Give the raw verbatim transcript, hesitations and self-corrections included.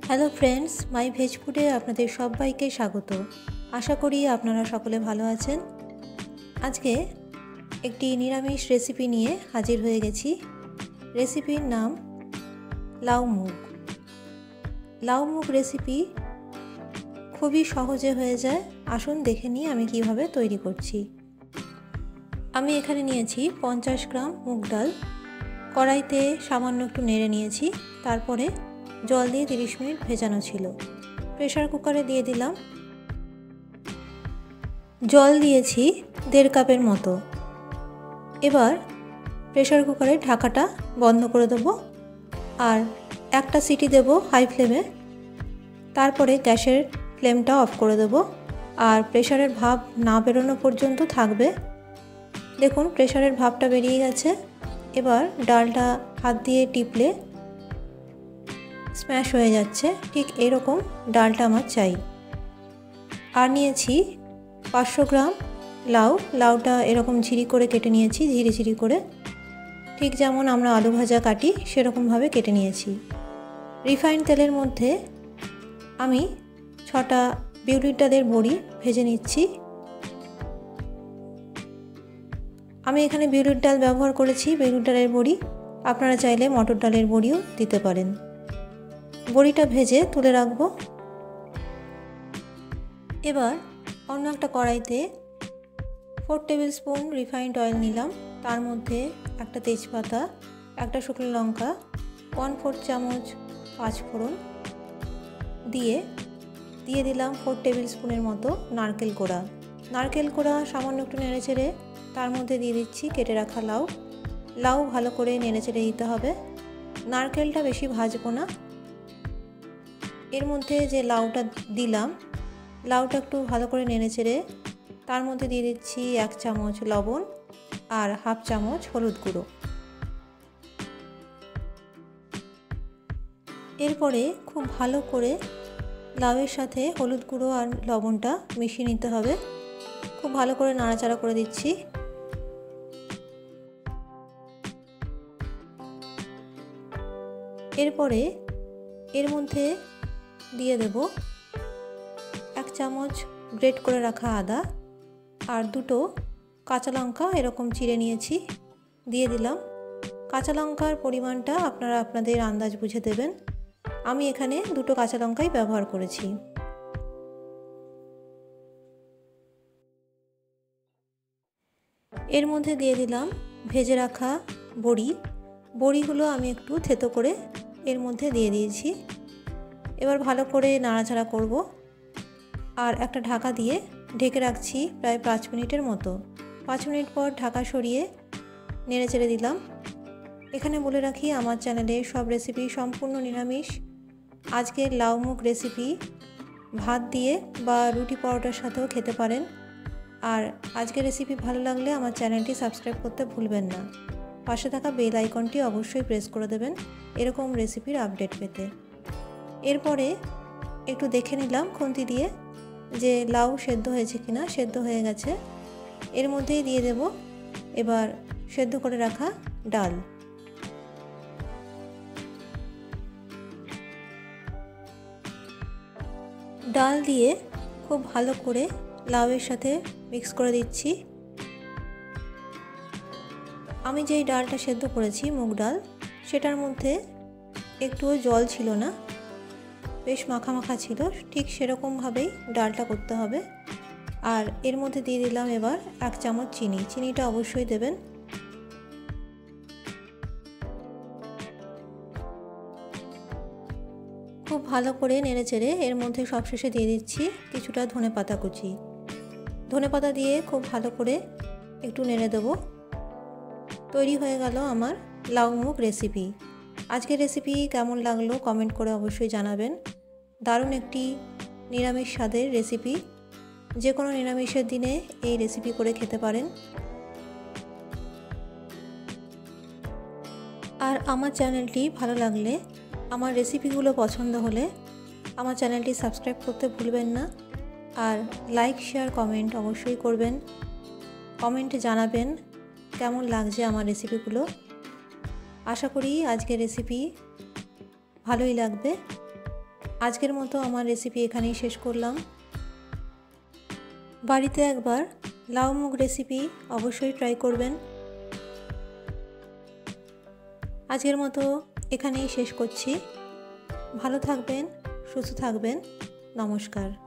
Hello friends, মাই veg ফুডে আপনাদের সবাইকে স্বাগত। আশা করি আপনারা সকলে ভালো আছেন। আজকে একটি নিরামিষ রেসিপি নিয়ে হাজির হয়ে গেছি। রেসিপির নাম লাউ মুগ। লাউ মুগ রেসিপি খুবই সহজে হয়ে যায়। আসুন দেখে নিই আমি কিভাবে তৈরি করছি। আমি এখানে নিয়েছি পঞ্চাশ গ্রাম মুগ ডাল। কড়াইতে সামান্য একটু নেড়ে নিয়েছি, তারপরে জল দিয়ে তিরিশ মিনিট ভেজানো ছিল। প্রেসার কুকারে দিয়ে দিলাম। জল দিয়েছি দেড় কাপের মতো। এবার প্রেসার কুকারের ঢাকাটা বন্ধ করে দেবো আর একটা সিটি দেব হাই ফ্লেমে। তারপরে গ্যাসের ফ্লেমটা অফ করে দেব আর প্রেসারের ভাপ না বেরোনো পর্যন্ত থাকবে। দেখুন প্রেসারের ভাপটা বেরিয়ে গেছে। এবার ডালটা হাত দিয়ে টিপলে স্ম্যাশ হয়ে যাচ্ছে, ঠিক এরকম ডালটা আমার চাই। আর নিয়েছি পাঁচশো গ্রাম লাউ। লাউটা এরকম ঝিরি করে কেটে নিয়েছি, ঝিরি ঝিরি করে, ঠিক যেমন আমরা আলু ভাজা কাটি সেরকমভাবে কেটে নিয়েছি। রিফাইন্ড তেলের মধ্যে আমি ছটা বিউলির ডালের বড়ি ভেজে নিচ্ছি। আমি এখানে বিউলির ডাল ব্যবহার করেছি, বিউলির ডালের বড়ি। আপনারা চাইলে মটর ডালের বড়িও দিতে পারেন। বড়িটা ভেজে তুলে রাখবো। এবার অন্য একটা কড়াইতে four tablespoon refined oil নিলাম। তার মধ্যে একটা তেজপাতা, একটা শুকনো লঙ্কা, ওয়ান ফোর্থ চামচ পাঁচফোড়ন দিয়ে দিয়ে দিলাম ফোর টেবিল স্পুনের মতো নারকেল কোড়া। নারকেল কোড়া সামান্য একটু নেড়ে চেড়ে তার মধ্যে দিয়ে দিচ্ছি কেটে রাখা লাউ। লাউ ভালো করে নেড়ে চেড়ে দিতে হবে। নারকেলটা বেশি ভাজবো না। এর মধ্যে যে লাউটা দিলাম, লাউটা একটু ভালো করে নেড়ে চেড়ে তার মধ্যে দিয়ে দিচ্ছি এক চামচ লবণ আর হাফ চামচ হলুদ গুঁড়ো। এরপরে খুব ভালো করে লাউয়ের সাথে হলুদ গুঁড়ো আর লবণটা মিশিয়ে নিতে হবে। খুব ভালো করে নাড়াচাড়া করে দিচ্ছি। এরপরে এর মধ্যে দিয়ে দেব এক চামচ গ্রেট করে রাখা আদা আর দুটো কাঁচা লঙ্কা এরকম চিড়ে নিয়েছি, দিয়ে দিলাম। কাঁচা লঙ্কার পরিমাণটা আপনারা আপনাদের আন্দাজ বুঝে দেবেন। আমি এখানে দুটো কাঁচা লঙ্কাই ব্যবহার করেছি। এর মধ্যে দিয়ে দিলাম ভেজে রাখা বড়ি। বড়িগুলো আমি একটু থেতো করে এর মধ্যে দিয়ে দিয়েছি। এবার ভালো করে নাড়াচাড়া করব আর একটা ঢাকা দিয়ে ঢেকে রাখছি প্রায় পাঁচ মিনিটের মতো। পাঁচ মিনিট পর ঢাকা সরিয়ে নেড়ে চেড়ে দিলাম। এখানে বলে রাখি, আমার চ্যানেলে সব রেসিপি সম্পূর্ণ নিরামিষ। আজকের লাউ মুগ রেসিপি ভাত দিয়ে বা রুটি পরোটার সাথেও খেতে পারেন। আর আজকের রেসিপি ভালো লাগলে আমার চ্যানেলটি সাবস্ক্রাইব করতে ভুলবেন না। পাশে থাকা বেল আইকনটি অবশ্যই প্রেস করে দেবেন এরকম রেসিপির আপডেট পেতে। এরপরে একটু দেখে নিলাম খুন্তি দিয়ে যে লাউ সেদ্ধ হয়েছে কিনা। সেদ্ধ হয়ে গেছে। এর মধ্যেই দিয়ে দেব এবার সেদ্ধ করে রাখা ডাল। ডাল দিয়ে খুব ভালো করে লাউয়ের সাথে মিক্স করে দিচ্ছি। আমি যেই ডালটা সেদ্ধ করেছি মুগ ডাল, সেটার মধ্যে একটুও জল ছিল না, বেশ মাখা মাখা ছিল। ঠিক সেরকমভাবেই ডালটা করতে হবে। আর এর মধ্যে দিয়ে দিলাম এবার এক চামচ চিনি। চিনিটা অবশ্যই দেবেন। খুব ভালো করে নেড়ে চেড়ে এর মধ্যে সবশেষে দিয়ে দিচ্ছি কিছুটা ধনেপাতা কুচি। ধনেপাতা দিয়ে খুব ভালো করে একটু নেড়ে দেবো। তৈরি হয়ে গেল আমার লাউ মুগ রেসিপি। আজকের রেসিপি কেমন লাগলো কমেন্ট করে অবশ্যই জানাবেন। দারুণ একটি নিরামিষ স্বাদের রেসিপি। যে কোনো নিরামিষের দিনে এই রেসিপি করে খেতে পারেন। আর আমার চ্যানেলটি ভালো লাগলে, আমার রেসিপিগুলো পছন্দ হলে আমার চ্যানেলটি সাবস্ক্রাইব করতে ভুলবেন না। আর লাইক শেয়ার কমেন্ট অবশ্যই করবেন। কমেন্টে জানাবেন কেমন লাগছে আমার রেসিপিগুলো। আশা করি আজকের রেসিপি ভালোই লাগবে। আজকের মতো আমার রেসিপি এখানেই শেষ করলাম। বাড়িতে একবার লাউ মুগ রেসিপি অবশ্যই ট্রাই করবেন। আজকের মতো এখানেই শেষ করছি। ভালো থাকবেন, সুস্থ থাকবেন। নমস্কার।